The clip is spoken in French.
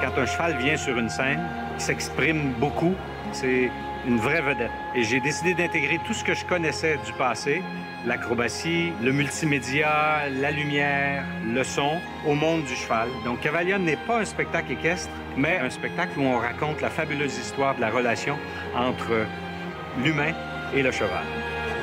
Quand un cheval vient sur une scène, il s'exprime beaucoup. C'est une vraie vedette. Et j'ai décidé d'intégrer tout ce que je connaissais du passé, l'acrobatie, le multimédia, la lumière, le son, au monde du cheval. Donc, Cavalion n'est pas un spectacle équestre, mais un spectacle où on raconte la fabuleuse histoire de la relation entre l'humain et le cheval.